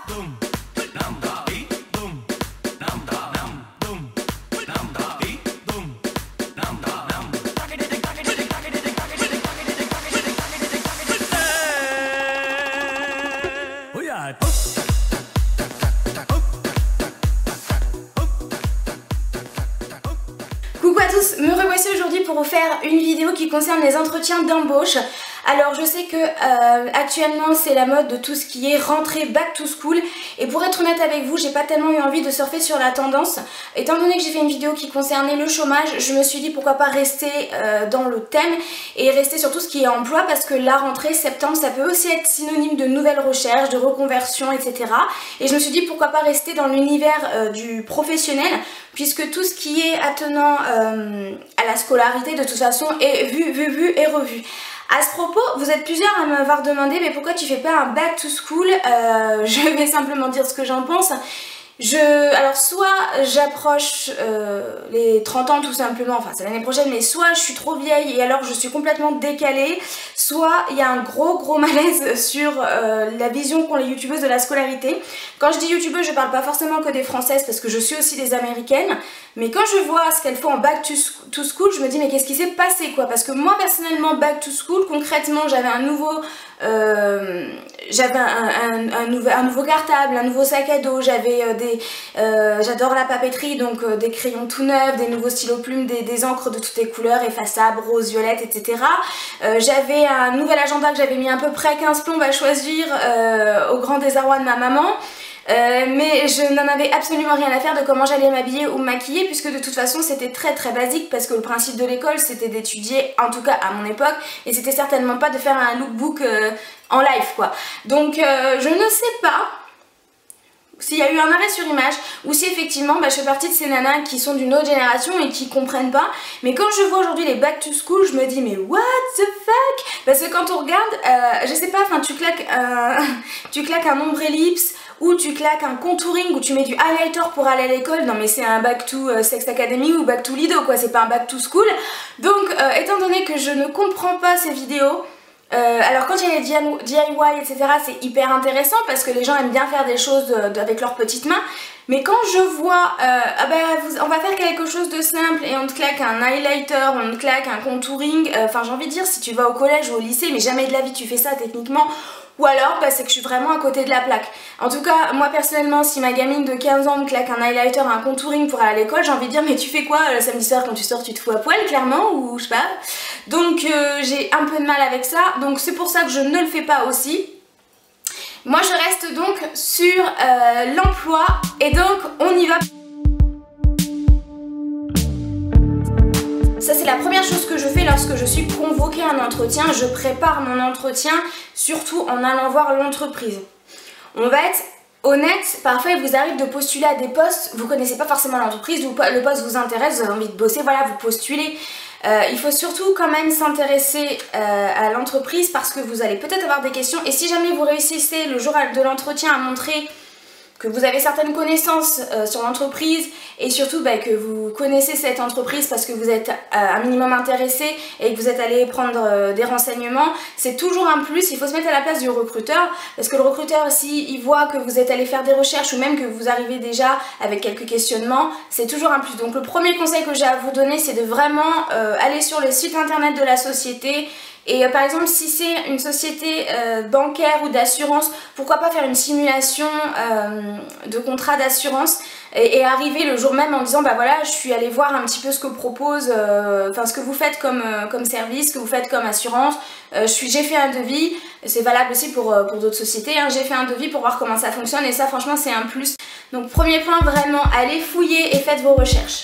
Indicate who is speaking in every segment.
Speaker 1: Coucou à tous, me revoici aujourd'hui pour vous faire une vidéo qui concerne les entretiens d'embauche. Alors je sais que actuellement c'est la mode de tout ce qui est rentrée back to school, et pour être honnête avec vous, j'ai pas tellement eu envie de surfer sur la tendance. Étant donné que j'ai fait une vidéo qui concernait le chômage, je me suis dit pourquoi pas rester dans le thème et rester sur tout ce qui est emploi, parce que la rentrée septembre ça peut aussi être synonyme de nouvelles recherches, de reconversion, etc. Et je me suis dit pourquoi pas rester dans l'univers du professionnel, puisque tout ce qui est attenant à la scolarité de toute façon est vu et revu. À ce propos, vous êtes plusieurs à m'avoir demandé mais pourquoi tu fais pas un back to school. Je vais simplement dire ce que j'en pense. Alors soit j'approche les 30 ans tout simplement, enfin c'est l'année prochaine, mais soit je suis trop vieille et alors je suis complètement décalée, soit il y a un gros malaise sur la vision qu'ont les youtubeuses de la scolarité. Quand je dis youtubeuse, je parle pas forcément que des françaises parce que je suis aussi des américaines, mais quand je vois ce qu'elles font en back to school, je me dis mais qu'est-ce qui s'est passé quoi, parce que moi personnellement back to school, concrètement j'avais un nouveau nouveau cartable, un nouveau sac à dos, j'avais j'adore la papeterie, donc des crayons tout neufs, des nouveaux stylos plumes, des encres de toutes les couleurs, effaçables, rose, violette, etc. J'avais un nouvel agenda que j'avais mis à peu près 15 plombes à choisir au grand désarroi de ma maman. Mais je n'en avais absolument rien à faire de comment j'allais m'habiller ou me maquiller, puisque de toute façon c'était très basique, parce que le principe de l'école c'était d'étudier, en tout cas à mon époque, et c'était certainement pas de faire un lookbook en live quoi. Donc je ne sais pas s'il y a eu un arrêt sur image ou si effectivement je fais partie de ces nanas qui sont d'une autre génération et qui comprennent pas. Mais quand je vois aujourd'hui les back to school, je me dis mais what the fuck, parce que quand on regarde, je sais pas, enfin tu claques un ombre ellipse, ou tu claques un contouring, ou tu mets du highlighter pour aller à l'école. Non mais c'est un back to Sex Academy ou back to Lido quoi, c'est pas un back to school. Donc étant donné que je ne comprends pas ces vidéos, alors quand il y a les DIY etc, c'est hyper intéressant parce que les gens aiment bien faire des choses avec leurs petites mains. Mais quand je vois, on va faire quelque chose de simple et on te claque un highlighter, on te claque un contouring, enfin j'ai envie de dire, si tu vas au collège ou au lycée, mais jamais de la vie tu fais ça techniquement, ou alors c'est que je suis vraiment à côté de la plaque. En tout cas, moi personnellement, si ma gamine de 15 ans me claque un highlighter, un contouring pour aller à l'école, j'ai envie de dire mais tu fais quoi le samedi soir quand tu sors, tu te fous à poil clairement, ou je sais pas. Donc j'ai un peu de mal avec ça, donc c'est pour ça que je ne le fais pas aussi. Moi je reste donc sur l'emploi, et donc on y va. Ça c'est la première chose que je fais lorsque je suis convoquée à un entretien. Je prépare mon entretien, surtout en allant voir l'entreprise. On va être honnête, parfois il vous arrive de postuler à des postes, vous connaissez pas forcément l'entreprise, le poste vous intéresse, vous avez envie de bosser, voilà, vous postulez. Il faut surtout quand même s'intéresser à l'entreprise, parce que vous allez peut-être avoir des questions, et si jamais vous réussissez le jour de l'entretien à montrer que vous avez certaines connaissances sur l'entreprise, et surtout que vous connaissez cette entreprise parce que vous êtes un minimum intéressé et que vous êtes allé prendre des renseignements, c'est toujours un plus. Il faut se mettre à la place du recruteur, parce que le recruteur, s'il voit que vous êtes allé faire des recherches ou même que vous arrivez déjà avec quelques questionnements, c'est toujours un plus. Donc le premier conseil que j'ai à vous donner, c'est de vraiment aller sur le site internet de la société. Et par exemple, si c'est une société bancaire ou d'assurance, pourquoi pas faire une simulation de contrat d'assurance et arriver le jour même en disant bah voilà, je suis allée voir un petit peu ce que propose, ce que vous faites comme service, ce que vous faites comme assurance, j'ai fait un devis, c'est valable aussi pour d'autres sociétés, hein, j'ai fait un devis pour voir comment ça fonctionne, et ça franchement c'est un plus. Donc premier point, vraiment, allez fouiller et faites vos recherches.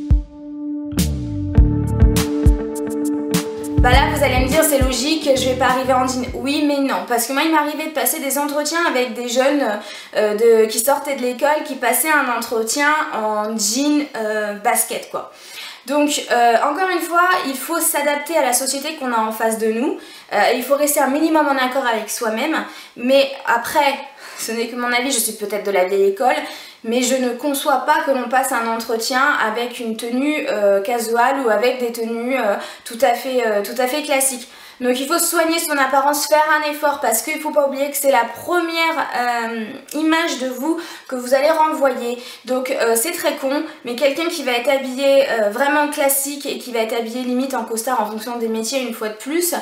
Speaker 1: Bah là vous allez me dire c'est logique, je vais pas arriver en jean. Oui mais non, parce que moi il m'arrivait de passer des entretiens avec des jeunes qui sortaient de l'école, qui passaient un entretien en jean basket quoi. Donc encore une fois, il faut s'adapter à la société qu'on a en face de nous, il faut rester un minimum en accord avec soi-même, mais après, ce n'est que mon avis, je suis peut-être de la vieille école, mais je ne conçois pas que l'on passe un entretien avec une tenue casual ou avec des tenues tout à fait classiques. Donc il faut soigner son apparence, faire un effort parce qu'il ne faut pas oublier que c'est la première image de vous que vous allez renvoyer. Donc c'est très con, mais quelqu'un qui va être habillé vraiment classique et qui va être habillé limite en costard en fonction des métiers une fois de plus,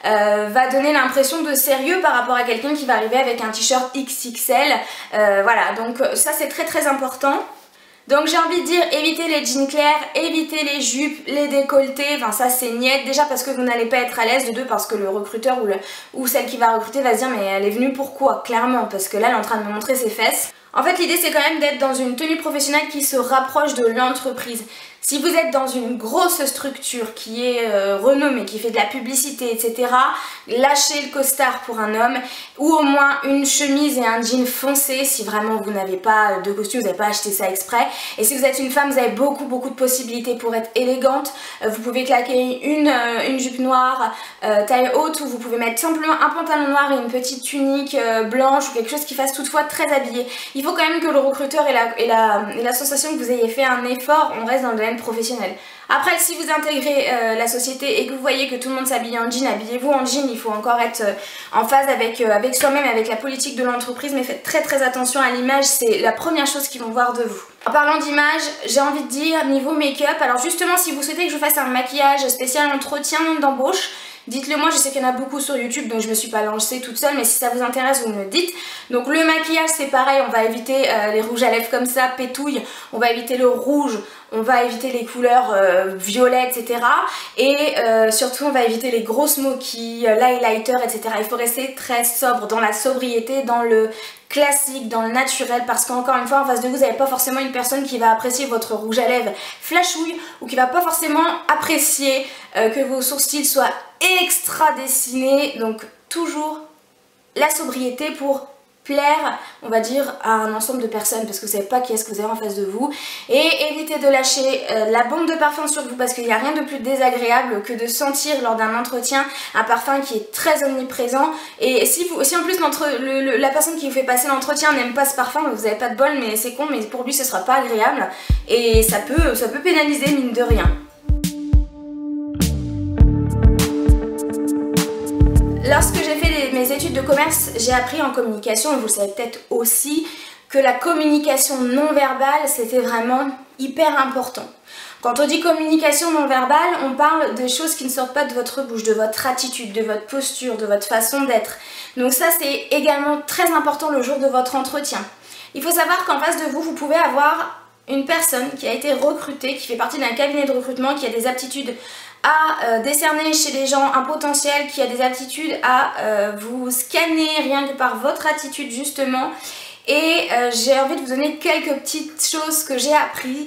Speaker 1: va donner l'impression de sérieux par rapport à quelqu'un qui va arriver avec un t-shirt XXL. Voilà, donc ça c'est très très important. Donc j'ai envie de dire, évitez les jeans clairs, évitez les jupes, les décolletés, enfin ça c'est niette, déjà parce que vous n'allez pas être à l'aise, de deux parce que le recruteur ou celle qui va recruter va se dire mais elle est venue pourquoi, clairement, parce que là elle est en train de me montrer ses fesses. En fait l'idée c'est quand même d'être dans une tenue professionnelle qui se rapproche de l'entreprise. Si vous êtes dans une grosse structure qui est renommée, qui fait de la publicité, etc., lâchez le costard pour un homme ou au moins une chemise et un jean foncé si vraiment vous n'avez pas de costume, vous n'avez pas acheté ça exprès. Et si vous êtes une femme, vous avez beaucoup de possibilités pour être élégante. Vous pouvez claquer une jupe noire taille haute ou vous pouvez mettre simplement un pantalon noir et une petite tunique blanche ou quelque chose qui fasse toutefois très habillé. Il faut quand même que le recruteur et la sensation que vous ayez fait un effort, on reste dans le domaine professionnel. Après si vous intégrez la société et que vous voyez que tout le monde s'habille en jean, habillez-vous en jean, il faut encore être en phase avec soi-même, avec la politique de l'entreprise, mais faites très attention à l'image, c'est la première chose qu'ils vont voir de vous. En parlant d'image, j'ai envie de dire niveau make-up, alors justement si vous souhaitez que je vous fasse un maquillage spécial entretien d'embauche, dites-le moi, je sais qu'il y en a beaucoup sur YouTube donc je me suis pas lancée toute seule, mais si ça vous intéresse vous me le dites. Donc le maquillage c'est pareil, on va éviter les rouges à lèvres comme ça, pétouille, on va éviter le rouge, on va éviter les couleurs violettes, etc. Et surtout on va éviter les gros smokies, l'highlighter, etc. Il faut rester très sobre, dans la sobriété, dans le classique, dans le naturel, parce qu'encore une fois en face de vous, vous n'avez pas forcément une personne qui va apprécier votre rouge à lèvres flashouille ou qui va pas forcément apprécier que vos sourcils soient extra dessinés. Donc toujours la sobriété pour plaire, on va dire, à un ensemble de personnes parce que vous savez pas qui est-ce que vous avez en face de vous. Et évitez de lâcher la bombe de parfum sur vous parce qu'il n'y a rien de plus désagréable que de sentir lors d'un entretien un parfum qui est très omniprésent. Et si en plus la personne qui vous fait passer l'entretien n'aime pas ce parfum, vous n'avez pas de bol, mais c'est con, mais pour lui ce sera pas agréable et ça peut pénaliser mine de rien. Lorsque j'ai fait mes études de commerce, j'ai appris en communication, et vous le savez peut-être aussi, que la communication non verbale c'était vraiment hyper important. Quand on dit communication non verbale, on parle de choses qui ne sortent pas de votre bouche, de votre attitude, de votre posture, de votre façon d'être. Donc ça c'est également très important le jour de votre entretien. Il faut savoir qu'en face de vous, vous pouvez avoir une personne qui a été recrutée, qui fait partie d'un cabinet de recrutement, qui a des aptitudes à décerner chez les gens un potentiel, qui a des aptitudes à vous scanner rien que par votre attitude justement. Et j'ai envie de vous donner quelques petites choses que j'ai appris.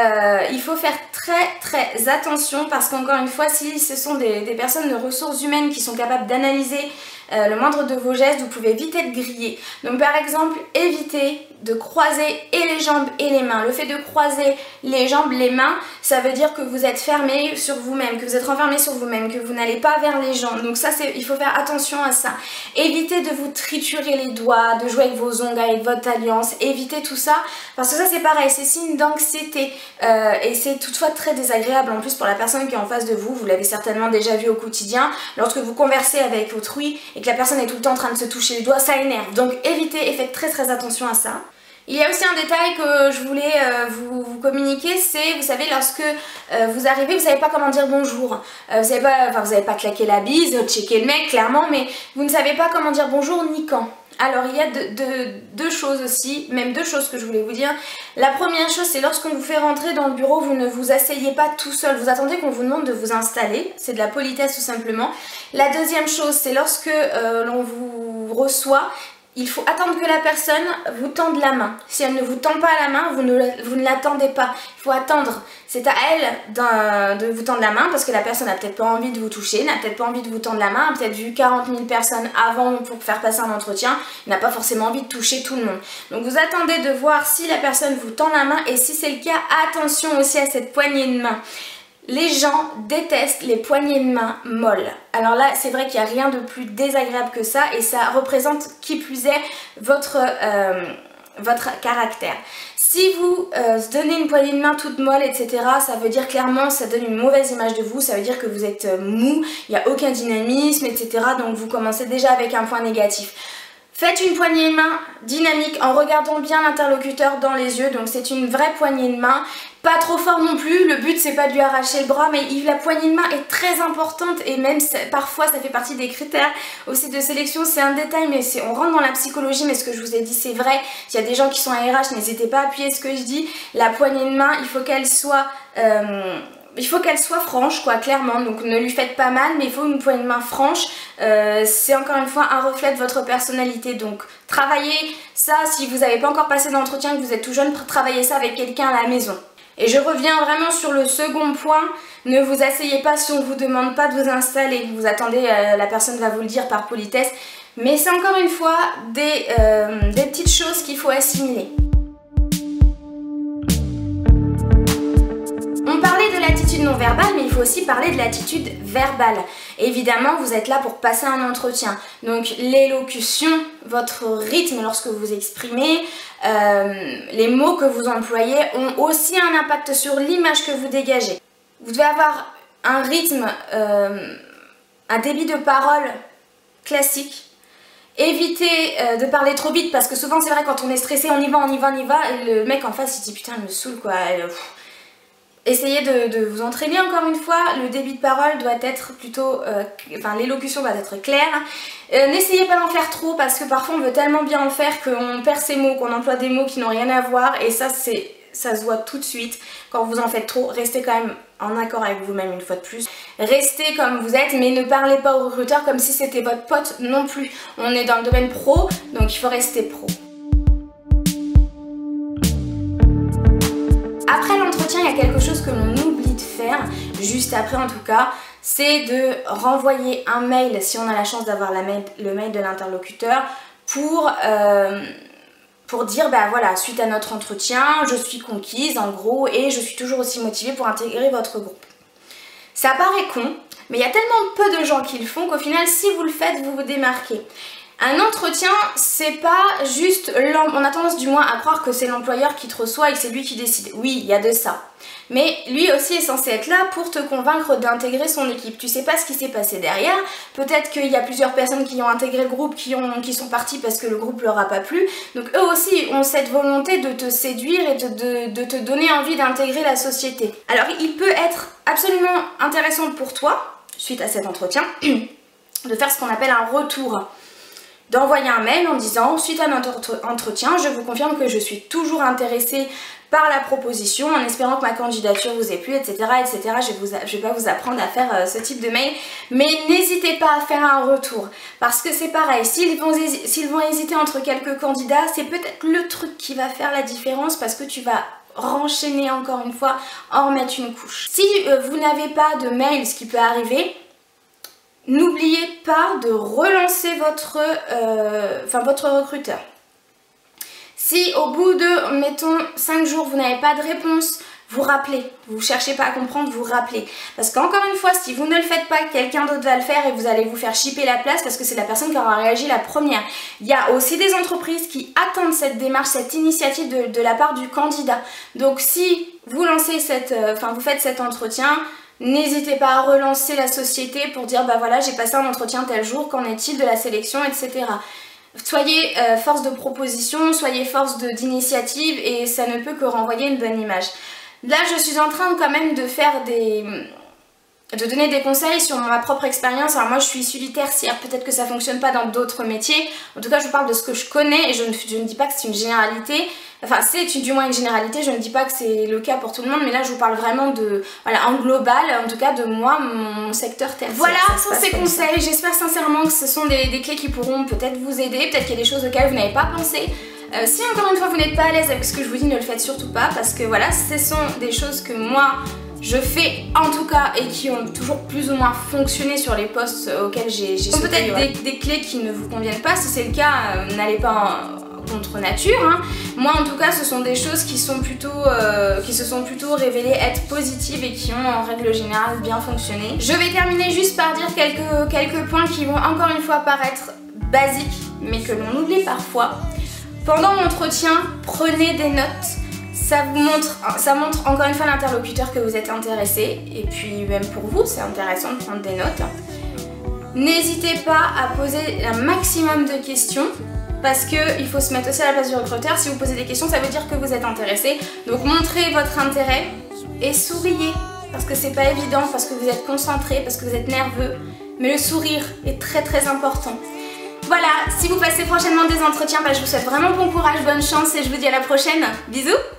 Speaker 1: Il faut faire très attention parce qu'encore une fois, si ce sont des personnes de ressources humaines qui sont capables d'analyser le moindre de vos gestes, vous pouvez vite être grillé. Donc par exemple, évitez de croiser et les jambes et les mains. Le fait de croiser les jambes, les mains, ça veut dire que vous êtes fermé sur vous-même, que vous êtes renfermé sur vous-même, que vous n'allez pas vers les gens. Donc ça, il faut faire attention à ça. Évitez de vous triturer les doigts, de jouer avec vos ongles, avec votre alliance. Évitez tout ça, parce que ça c'est pareil, c'est signe d'anxiété. Et c'est toutefois très désagréable en plus pour la personne qui est en face de vous. Vous l'avez certainement déjà vu au quotidien. Lorsque vous conversez avec autrui et que la personne est tout le temps en train de se toucher les doigts, ça énerve. Donc évitez et faites très attention à ça. Il y a aussi un détail que je voulais vous communiquer, c'est, vous savez, lorsque vous arrivez, vous savez pas comment dire bonjour. Vous savez pas claquer la bise, checker le mec, clairement, mais vous ne savez pas comment dire bonjour ni quand. Alors il y a deux choses aussi, même deux choses que je voulais vous dire. La première chose, c'est lorsqu'on vous fait rentrer dans le bureau, vous ne vous asseyez pas tout seul, vous attendez qu'on vous demande de vous installer, c'est de la politesse tout simplement. La deuxième chose, c'est lorsque l'on vous reçoit, il faut attendre que la personne vous tende la main. Si elle ne vous tend pas la main, vous ne l'attendez pas. Il faut attendre. C'est à elle de vous tendre la main parce que la personne n'a peut-être pas envie de vous toucher, n'a peut-être pas envie de vous tendre la main, a peut-être vu 40 000 personnes avant pour faire passer un entretien, n'a pas forcément envie de toucher tout le monde. Donc vous attendez de voir si la personne vous tend la main et si c'est le cas, attention aussi à cette poignée de main. Les gens détestent les poignées de main molles. Alors là, c'est vrai qu'il n'y a rien de plus désagréable que ça et ça représente qui plus est votre votre caractère. Si vous donnez une poignée de main toute molle, etc., ça veut dire clairement, ça donne une mauvaise image de vous, ça veut dire que vous êtes mou, il n'y a aucun dynamisme, etc. Donc vous commencez déjà avec un point négatif. Faites une poignée de main dynamique en regardant bien l'interlocuteur dans les yeux, donc c'est une vraie poignée de main. Pas trop fort non plus, le but c'est pas de lui arracher le bras, mais la poignée de main est très importante et même parfois ça fait partie des critères aussi de sélection. C'est un détail, mais on rentre dans la psychologie, mais ce que je vous ai dit c'est vrai. S'il y a des gens qui sont RH, n'hésitez pas à appuyer ce que je dis. La poignée de main, il faut qu'elle soit franche, quoi, clairement. Donc ne lui faites pas mal, mais il faut une poignée de main franche. C'est encore une fois un reflet de votre personnalité. Donc travaillez ça, si vous n'avez pas encore passé d'entretien, que vous êtes tout jeune, travaillez ça avec quelqu'un à la maison. Et je reviens vraiment sur le second point, ne vous asseyez pas si on ne vous demande pas de vous installer. Vous attendez, la personne va vous le dire par politesse. Mais c'est encore une fois des petites choses qu'il faut assimiler. On parlait de l'attitude non verbale, mais il faut aussi parler de l'attitude verbale. Évidemment, vous êtes là pour passer un entretien. Donc l'élocution, votre rythme lorsque vous exprimez, les mots que vous employez ont aussi un impact sur l'image que vous dégagez. Vous devez avoir un rythme, un débit de parole classique. Évitez de parler trop vite parce que souvent c'est vrai quand on est stressé, on y va, et le mec en face il dit putain elle me saoule quoi. Essayez de vous entraîner encore une fois, le débit de parole doit être plutôt, l'élocution doit être claire. N'essayez pas d'en faire trop parce que parfois on veut tellement bien en faire qu'on perd ses mots, qu'on emploie des mots qui n'ont rien à voir et ça se voit tout de suite. Quand vous en faites trop, restez quand même en accord avec vous-même une fois de plus. Restez comme vous êtes mais ne parlez pas au recruteur comme si c'était votre pote non plus. On est dans le domaine pro donc il faut rester pro. Après l'entretien, il y a quelque chose que l'on oublie de faire, juste après en tout cas, c'est de renvoyer un mail, si on a la chance d'avoir le mail de l'interlocuteur, pour dire, bah voilà, suite à notre entretien, je suis conquise en gros et je suis toujours aussi motivée pour intégrer votre groupe. Ça paraît con, mais il y a tellement peu de gens qui le font qu'au final, si vous le faites, vous vous démarquez. Un entretien, c'est pas juste, on a tendance du moins à croire que c'est l'employeur qui te reçoit et que c'est lui qui décide. Oui, il y a de ça. Mais lui aussi est censé être là pour te convaincre d'intégrer son équipe. Tu sais pas ce qui s'est passé derrière. Peut-être qu'il y a plusieurs personnes qui ont intégré le groupe, qui sont parties parce que le groupe leur a pas plu. Donc eux aussi ont cette volonté de te séduire et de te donner envie d'intégrer la société. Alors il peut être absolument intéressant pour toi, suite à cet entretien, de faire ce qu'on appelle un retour. D'envoyer un mail en disant suite à notre entretien, je vous confirme que je suis toujours intéressée par la proposition en espérant que ma candidature vous ait plu, etc. etc. Je vais pas vous apprendre à faire ce type de mail, mais n'hésitez pas à faire un retour parce que c'est pareil, s'ils vont hésiter entre quelques candidats, c'est peut-être le truc qui va faire la différence parce que tu vas renchaîner encore une fois, en remettre une couche. Si vous n'avez pas de mail, ce qui peut arriver, n'oubliez pas de relancer votre recruteur. Si au bout de, mettons, 5 jours, vous n'avez pas de réponse, vous rappelez. Vous ne cherchez pas à comprendre, vous rappelez. Parce qu'encore une fois, si vous ne le faites pas, quelqu'un d'autre va le faire et vous allez vous faire chipper la place parce que c'est la personne qui aura réagi la première. Il y a aussi des entreprises qui attendent cette démarche, cette initiative de la part du candidat. Donc si vous lancez vous faites cet entretien, n'hésitez pas à relancer la société pour dire bah voilà j'ai passé un entretien tel jour, qu'en est-il de la sélection, etc. Soyez force de proposition, soyez force d'initiative et ça ne peut que renvoyer une bonne image. Là je suis en train quand même de donner des conseils sur ma propre expérience. Alors moi je suis issue du tertiaire, peut-être que ça fonctionne pas dans d'autres métiers. En tout cas je vous parle de ce que je connais et je ne dis pas que c'est une généralité. Enfin c'est du moins une généralité, je ne dis pas que c'est le cas pour tout le monde, mais là je vous parle vraiment en global, en tout cas de moi, mon secteur tertiaire. Voilà pour ces conseils, j'espère sincèrement que ce sont des clés qui pourront peut-être vous aider, peut-être qu'il y a des choses auxquelles vous n'avez pas pensé. Si encore une fois vous n'êtes pas à l'aise avec ce que je vous dis, ne le faites surtout pas parce que voilà, ce sont des choses que moi je fais en tout cas et qui ont toujours plus ou moins fonctionné sur les postes auxquels j'ai sauté. Peut-être des clés qui ne vous conviennent pas, si c'est le cas, n'allez pas contre nature. Hein. Moi en tout cas ce sont des choses qui se sont plutôt révélées être positives et qui ont en règle générale bien fonctionné. Je vais terminer juste par dire quelques points qui vont encore une fois paraître basiques mais que l'on oublie parfois. Pendant l'entretien, prenez des notes. Ça montre encore une fois à l'interlocuteur que vous êtes intéressé. Et puis même pour vous, c'est intéressant de prendre des notes. N'hésitez pas à poser un maximum de questions. Parce qu'il faut se mettre aussi à la place du recruteur. Si vous posez des questions, ça veut dire que vous êtes intéressé. Donc montrez votre intérêt et souriez. Parce que c'est pas évident, parce que vous êtes concentré, parce que vous êtes nerveux. Mais le sourire est très très important. Voilà, si vous passez prochainement des entretiens, je vous souhaite vraiment bon courage, bonne chance et je vous dis à la prochaine. Bisous!